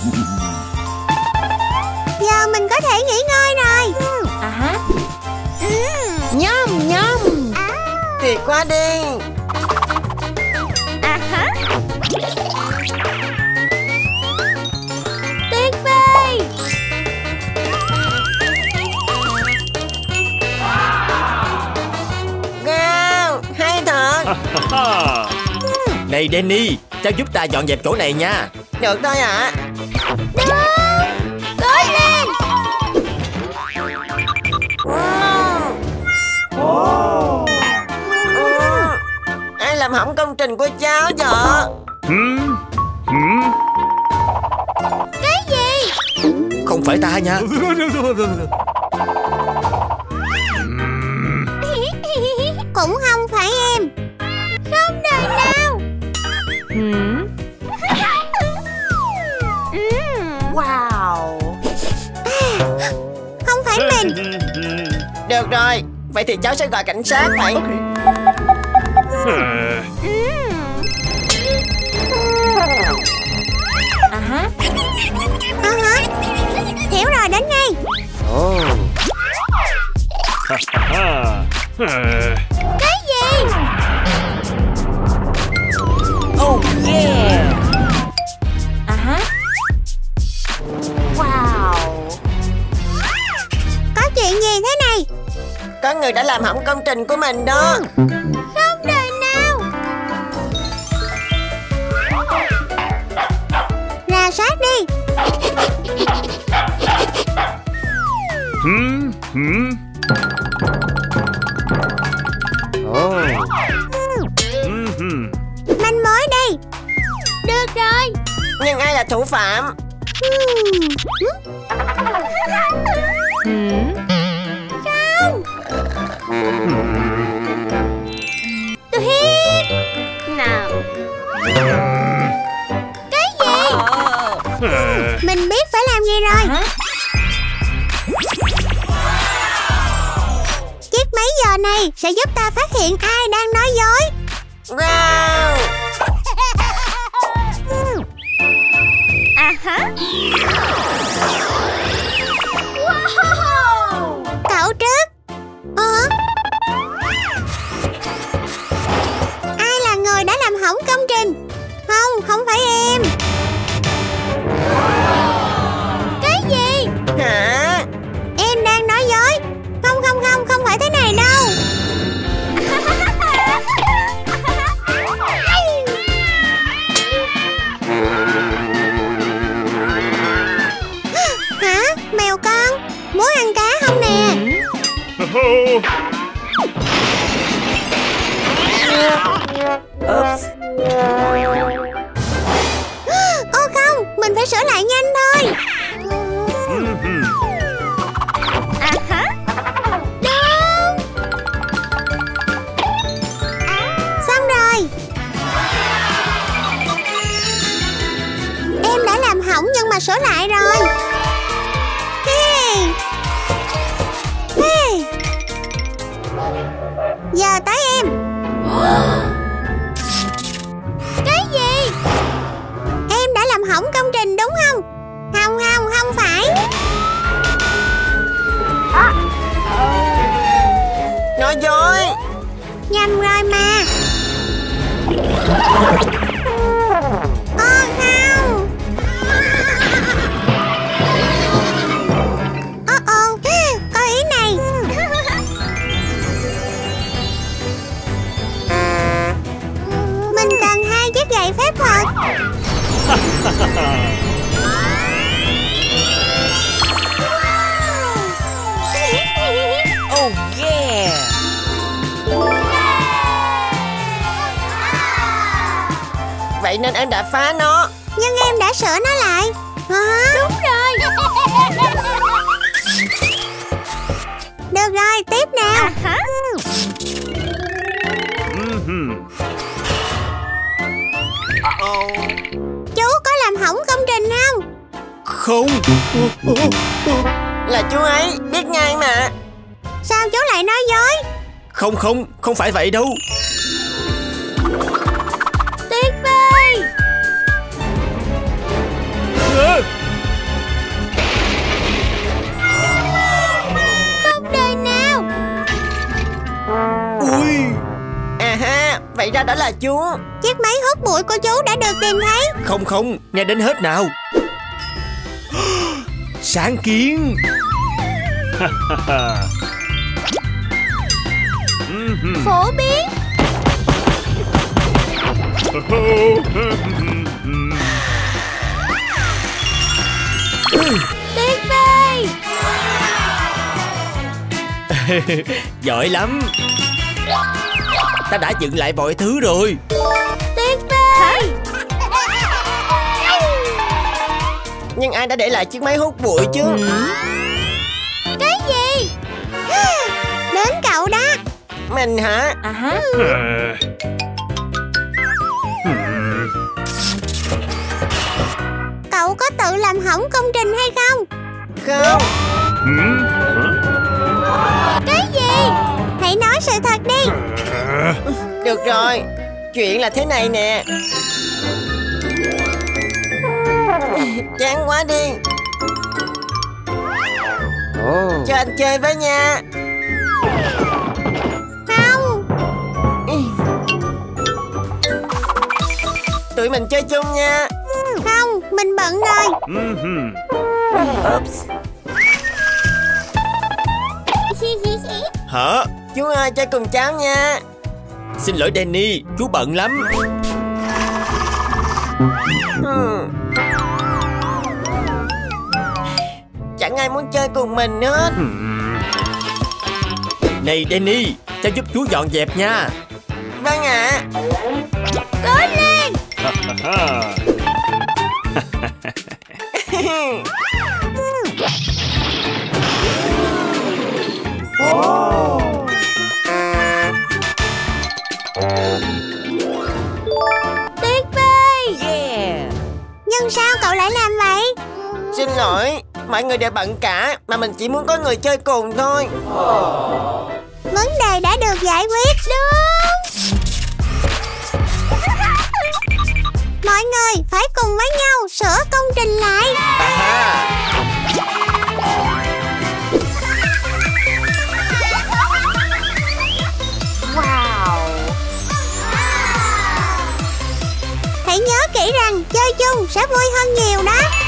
Giờ mình có thể nghỉ ngơi rồi. Nhum nhum. Tuyệt quá đi. Tuyệt vời. Wow, hay thật. Này Danny, cháu giúp ta dọn dẹp chỗ này nha. Được thôi ạ. Cố lên. Ai làm hỏng công trình của cháu vậy? Cái gì? Không phải ta nha. Cũng không phải em. Không đời nào. Wow. Không phải mình. Được rồi, vậy thì cháu sẽ gọi cảnh sát vậy. Hiểu rồi, đến ngay. Cái gì? Oh yeah. Wow. Có chuyện gì thế này? Có người đã làm hỏng công trình của mình đó. Không đời nào. Rà soát đi. Manh mối đi. Được rồi. Nhưng ai là thủ phạm? Không. Tuyết. Nào. Cái gì? Mình biết phải làm gì rồi. Chiếc máy giờ này sẽ giúp ta phát hiện ai đang nói dối. Wow. Wow. Cậu trước. Ai là người đã làm hỏng công trình? Không, không phải em. Cái gì? Hả? Em đang nói dối. Không, không, không, không phải thế này đâu. Hả? Mèo con, muốn ăn cá không nè? Oops. Ô không, mình phải sửa lại nhanh thôi. Đúng. Xong rồi. Em đã làm hỏng nhưng mà sửa lại rồi. Hey. Hey. Giờ tới em. Cái gì? Em đã làm hỏng công trình đúng không? Không, không, không phải. Nói dối. Nhanh rồi mà. Ô không. Ô, có ý này. Mình cần 2 chiếc gậy phép thuật. Oh yeah. Vậy nên em đã phá nó. Nhưng em đã sửa nó lại. Hả? Đúng rồi. Được rồi, tiếp nào. Chú có làm hỏng công trình không? Không. Là chú ấy, biết ngay mà. Sao chú lại nói dối? Không, không phải vậy đâu. Tuyệt vời. Vậy ra đó là chú. Chiếc máy hút bụi của chú đã được tìm thấy. Không không, nghe đến hết nào. Sáng kiến. Phổ biến. Tuyệt vời. Giỏi lắm. Ta đã dựng lại mọi thứ rồi. Tuyệt vời. Nhưng ai đã để lại chiếc máy hút bụi chứ? Cái gì? Đến cậu đó. Mình hả? Cậu có tự làm hỏng công trình hay không? Không. Cái gì? Hãy nói sự thật đi. Được rồi. Chuyện là thế này nè. Chán quá đi. Cho anh chơi với nha. Không. Tụi mình chơi chung nha. Không, mình bận rồi. Hả? Chú ơi, chơi cùng cháu nha. Xin lỗi Danny, chú bận lắm. Chẳng ai muốn chơi cùng mình hết. Này Danny, cho giúp chú dọn dẹp nha. Vâng ạ. Cố lên. Tuyệt vời. Yeah. Nhưng sao cậu lại làm vậy? Xin lỗi, mọi người đều bận cả. Mà mình chỉ muốn có người chơi cùng thôi. Vấn đề đã được giải quyết. Đúng. Mọi người phải cùng với nhau sửa công trình lại. Wow. Hãy nhớ kỹ rằng chơi chung sẽ vui hơn nhiều đó.